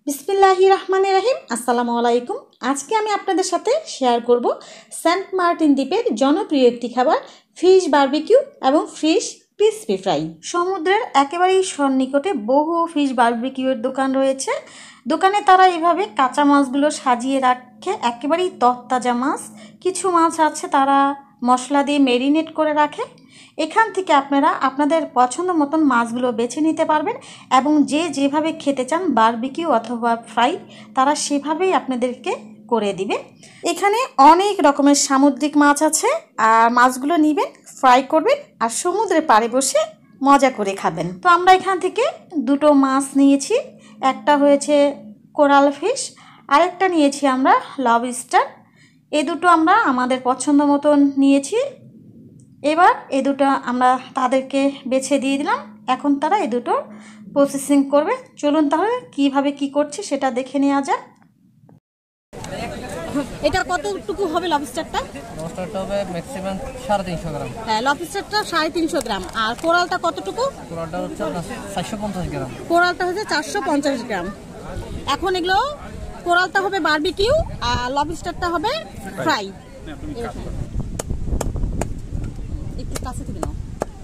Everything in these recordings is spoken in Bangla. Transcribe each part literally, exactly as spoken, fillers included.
বিসমিল্লাহির রহমানির রহিম। আসসালামু আলাইকুম। আজকে আমি আপনাদের সাথে শেয়ার করব সেন্ট মার্টিন দ্বীপের জনপ্রিয় একটি খাবার ফিশ বারবিকিউ এবং ফিশ ক্রিসপি ফ্রাই। সমুদ্রের একেবারেই সন্নিকটে বহু ফিশ বারবিকিউয়ের দোকান রয়েছে। দোকানে তারা এইভাবে কাঁচা মাছগুলো সাজিয়ে রাখে, একেবারেই তরতাজা মাছ। কিছু মাছ আছে তারা মশলা দিয়ে ম্যারিনেট করে রাখে। এখান থেকে আপনারা আপনাদের পছন্দ মতন মাছগুলো বেছে নিতে পারবেন এবং যে যেভাবে খেতে চান বারবিকিউ অথবা ফ্রাই তারা সেভাবেই আপনাদেরকে করে দিবে। এখানে অনেক রকমের সামুদ্রিক মাছ আছে, আর মাছগুলো নেবেন, ফ্রাই করবেন আর সমুদ্রের পাড়ে বসে মজা করে খাবেন। তো আমরা এখান থেকে দুটো মাছ নিয়েছি, একটা হয়েছে কোরাল ফিশ, আরেকটা নিয়েছি আমরা লবস্টার। এই দুটো আমরা আমাদের পছন্দ মতন নিয়েছি। এবার এই দুটো আমরা তাদেরকে বেছে দিয়ে দিলাম। এখন তারা এই দুটো প্রসেসিং করবে। চলুন তাহলে কিভাবে কি করছে সেটা দেখে নেওয়া যাক। এটার কতটুকু হবে লবস্টারটা? লবস্টারটা হবে ম্যাক্সিমাম সাড়ে তিনশো গ্রাম। হ্যাঁ, লবস্টারটা সাড়ে তিনশো গ্রাম। আর কোরালটা কতটুকু? কোরালটা হচ্ছে চারশো পঞ্চাশ গ্রাম। কোরালটা হচ্ছে চারশো পঞ্চাশ গ্রাম। এখন এগুলো কোরালটা হবে বারবিকিউ আর লবস্টারটা হবে ফ্রাই। একটু কাছে থেকে নাও।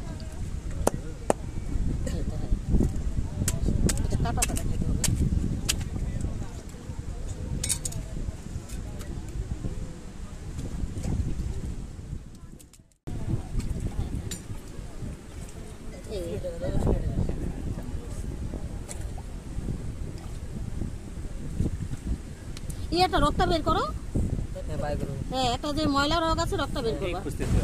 এটা কাটাটা দেখাতে হবে। এটা রক্তটা বের করো। হ্যাঁ, এটা যে ময়লা রোগ আছে রক্তটা বের করবা।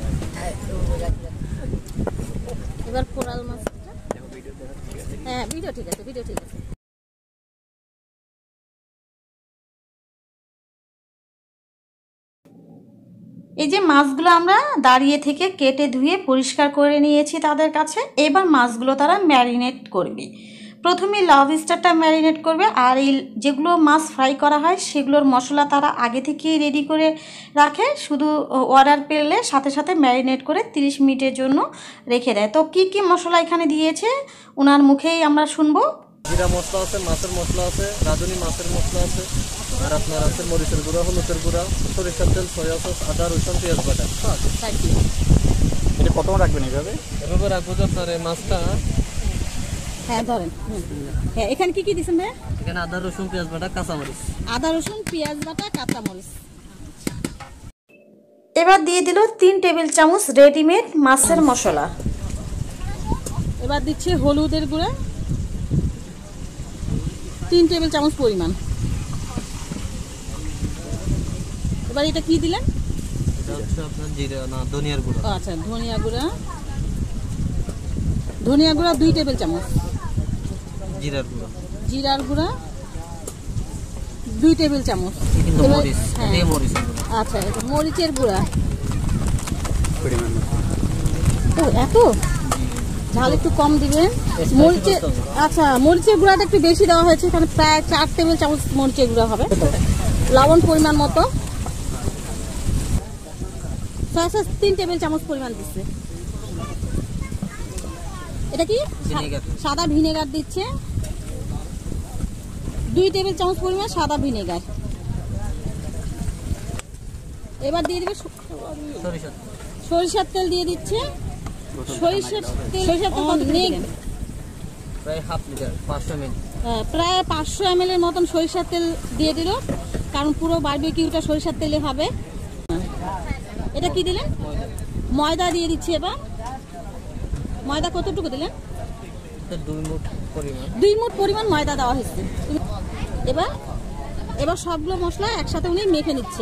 এবার কোরাল মাছটা, হ্যাঁ ভিডিও ঠিক আছে, ভিডিও ঠিক আছে। এই যে মাছগুলো আমরা দাঁড়িয়ে থেকে কেটে ধুয়ে পরিষ্কার করে নিয়েছি তাদের কাছে। এবার মাছগুলো তারা ম্যারিনেট করবে। প্রথমে লবস্টারটা ম্যারিনেট করবে, আর এই যেগুলো মাছ ফ্রাই করা হয় সেগুলোর মশলা তারা আগে থেকেই রেডি করে রাখে, শুধু অর্ডার পেলে সাথে সাথে ম্যারিনেট করে তিরিশ মিনিটের জন্য রেখে দেয়। তো কি কি মশলা এখানে দিয়েছে ওনার মুখেই আমরা শুনবো। জিরা মশলা আছে, মাছের মশলা আছে, রাঁধুনি মাছের মশলা আছে, আর আপনার আছে মরিচের গুঁড়া, হলুদের গুঁড়া, সরিষার তেল, সয়া সস, আদা, রসুন, পেঁয়াজ বাটা। এটা কত রাখবেন এইভাবে? এভাবে রাখবো যে আপনার এই মাছটা। হ্যাঁ ধরেন। হ্যাঁ, এখানে কি কি দিছেন ভাই? এখানে আদা, রসুন, পেঁয়াজ বাটা, কাঁচামরিচ। আদা রসুন পেঁয়াজ বাটা কাঁচামরিচ। এবার দিয়ে দিল তিন টেবিল চামচ রেডিমেড মাছের মশলা। এবার দিচ্ছে হলুদের গুঁড়া তিন টেবিল চামচ পরিমাণ। এবার এটা কি দিলেন? এটা হচ্ছে আপনার জিরা না ধনিয়ার গুঁড়া। আচ্ছা, ধনিয়া গুঁড়া, ধনিয়া গুঁড়া দুই টেবিল চামচ। জিরার গুঁড়া, জিরার গুঁড়া দুই টেবিল চামচ। কিন্তু এবার- মরিচ, হ্যাঁ। এই মরিচের গুঁড়া। আচ্ছা, এটা মরিচের গুঁড়া। পরিমাণ ও এত ঝাল একটু কম দিবেন। মরিচের, আচ্ছা মরিচের গুঁড়াটা একটু বেশি দেওয়া হয়েছে, এখানে প্রায় চার টেবিল চামচ মরিচের গুঁড়া হবে। লবণ পরিমাণ মতো সয়া সস তিন টেবিল চামচ পরিমাণ দিচ্ছে। এটা কি? ভিনেগার। সাদা ভিনেগার দিচ্ছে দুই টেবিল চামচ পরিমাণ সাদা ভিনেগার। এবার দিয়ে দিবে সরিষার সরিষার তেল দিয়ে দিচ্ছে। সরিষার তেল, সরিষার তেল কত দিবেন? প্রায় হাফ লিটার, পাঁচশো মিলি। হ্যাঁ, প্রায় পাঁচশো এম এল এর মতন সরিষার তেল দিয়ে দিল, কারণ পুরো বারবিকিউটা সরিষার তেলে হবে। এটা কি দিলেন? ময়দা দিয়ে দিচ্ছি। এবার ময়দা কতটুকু দিলেন? দুই মুঠ পরিমাণ। দুই মুঠ পরিমাণ ময়দা দেওয়া হয়েছে। এবার এবার সবগুলো মশলা একসাথে উনি মেখে নিচ্ছে।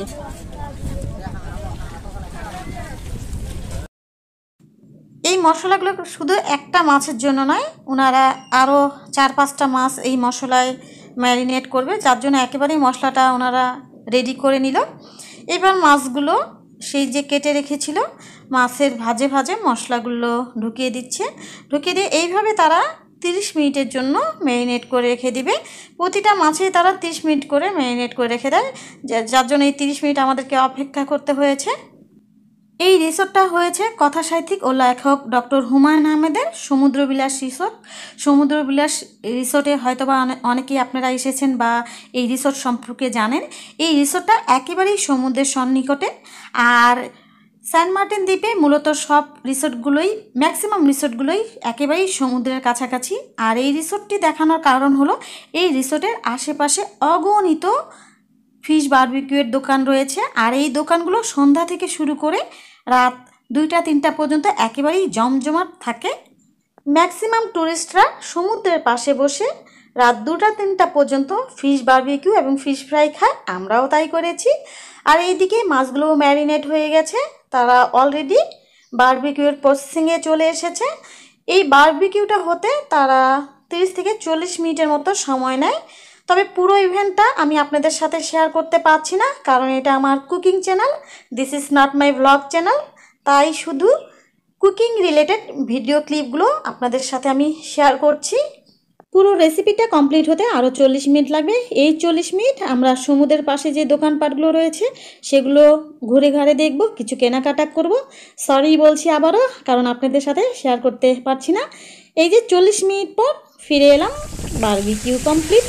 এই মশলাগুলো শুধু একটা মাছের জন্য নয়, ওনারা আরও চার পাঁচটা মাছ এই মশলায় ম্যারিনেট করবে, যার জন্য একেবারেই মশলাটা ওনারা রেডি করে নিল। এবার মাছগুলো সেই যে কেটে রেখেছিল মাছের ভাজে ভাজে মশলাগুলো ঢুকিয়ে দিচ্ছে। ঢুকিয়ে দিয়ে এইভাবে তারা তিরিশ মিনিটের জন্য ম্যারিনেট করে রেখে দিবে। প্রতিটা মাছেই তারা তিরিশ মিনিট করে ম্যারিনেট করে রেখে দেয়, যার জন্য এই তিরিশ মিনিট আমাদেরকে অপেক্ষা করতে হয়েছে। এই রিসোর্টটা হয়েছে কথাসাহিত্যিক ও লেখক ডক্টর হুমায়ুন আহমেদের সমুদ্রবিলাস রিসোর্ট। সমুদ্রবিলাস রিসোর্টে হয়তোবা অনেকেই আপনারা এসেছেন বা এই রিসোর্ট সম্পর্কে জানেন। এই রিসোর্টটা একেবারেই সমুদ্রের সন্নিকটে। আর সেন্ট মার্টিন দ্বীপে মূলত সব রিসোর্টগুলোই ম্যাক্সিমাম রিসোর্টগুলোই একেবারেই সমুদ্রের কাছাকাছি। আর এই রিসোর্টটি দেখানোর কারণ হলো এই রিসোর্টের আশেপাশে অগণিত ফিশ বারবিকিউয়ের দোকান রয়েছে। আর এই দোকানগুলো সন্ধ্যা থেকে শুরু করে রাত দুইটা তিনটা পর্যন্ত একেবারেই জমজমাট থাকে। ম্যাক্সিমাম টুরিস্টরা সমুদ্রের পাশে বসে রাত দুটা তিনটা পর্যন্ত ফিশ বারবিকিউ এবং ফিশ ফ্রাই খায়, আমরাও তাই করেছি। আর এইদিকে মাছগুলো ম্যারিনেট হয়ে গেছে, তারা অলরেডি বারবিকিউয়ের প্রসেসিংয়ে চলে এসেছে। এই বারবিকিউটা হতে তারা তিরিশ থেকে চল্লিশ মিনিটের মতো সময় নেয়। তবে পুরো ইভেন্টটা আমি আপনাদের সাথে শেয়ার করতে পারছি না, কারণ এটা আমার cooking channel, this is not my blog channel. তাই শুধু কুকিং রিলেটেড ভিডিও ক্লিপগুলো আপনাদের সাথে আমি শেয়ার করছি। পুরো রেসিপিটা কমপ্লিট হতে আরও চল্লিশ মিনিট লাগবে। এই চল্লিশ মিনিট আমরা সমুদ্রের পাশে যে দোকানপাটগুলো রয়েছে সেগুলো ঘুরে ঘাড়ে দেখব, কিছু কেনাকাটা করব। সরি বলছি আবারও, কারণ আপনাদের সাথে শেয়ার করতে পারছি না। এই যে চল্লিশ মিনিট পর ফিরে এলাম, বারবিকিউ কমপ্লিট।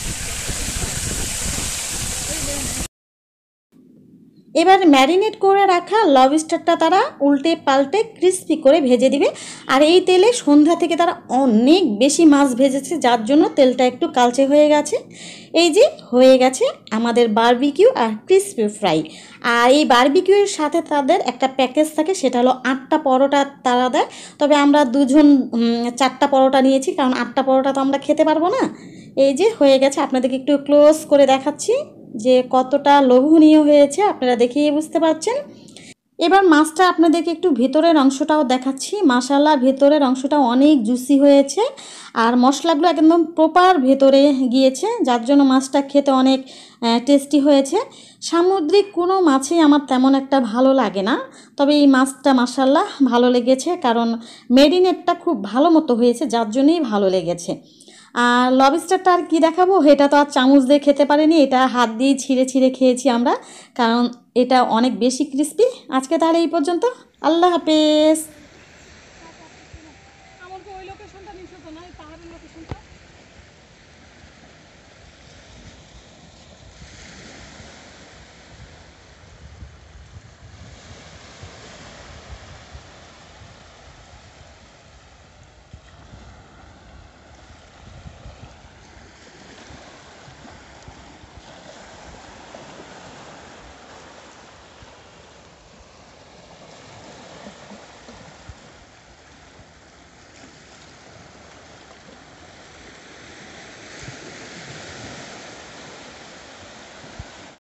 এবার ম্যারিনেট করে রাখা লবস্টারটা তারা উল্টে পাল্টে ক্রিস্পি করে ভেজে দিবে। আর এই তেলে সন্ধ্যা থেকে তারা অনেক বেশি মাছ ভেজেছে, যার জন্য তেলটা একটু কালচে হয়ে গেছে। এই যে হয়ে গেছে আমাদের বারবিকিউ আর ক্রিস্পি ফ্রাই। আর এই বারবিকিউয়ের সাথে তাদের একটা প্যাকেজ থাকে, সেটা হলো আটটা পরোটা তারা দেয়। তবে আমরা দুজন চারটা পরোটা নিয়েছি, কারণ আটটা পরোটা তো আমরা খেতে পারবো না। এই যে হয়ে গেছে, আপনাদেরকে একটু ক্লোজ করে দেখাচ্ছি যে কতটা লোভনীয় হয়েছে, আপনারা দেখেই বুঝতে পারছেন। এবার মাছটা আপনাদেরকে একটু ভেতরের অংশটাও দেখাচ্ছি। মাশাআল্লাহ, ভেতরের অংশটা অনেক জুসি হয়েছে আর মশলাগুলো একদম প্রপার ভেতরে গিয়েছে, যার জন্য মাছটা খেতে অনেক টেস্টি হয়েছে। সামুদ্রিক কোনো মাছই আমার তেমন একটা ভালো লাগে না, তবে এই মাছটা মাশাআল্লাহ ভালো লেগেছে, কারণ মেরিনেটটা খুব ভালো মতো হয়েছে, যার জন্যই ভালো লেগেছে। আর লবস্টারটা আর কী দেখাবো, এটা তো আর চামচ দিয়ে খেতে পারিনি, এটা হাত দিয়ে ছিঁড়ে ছিঁড়ে খেয়েছি আমরা, কারণ এটা অনেক বেশি ক্রিস্পি। আজকে তাহলে এই পর্যন্ত, আল্লাহ হাফেজ।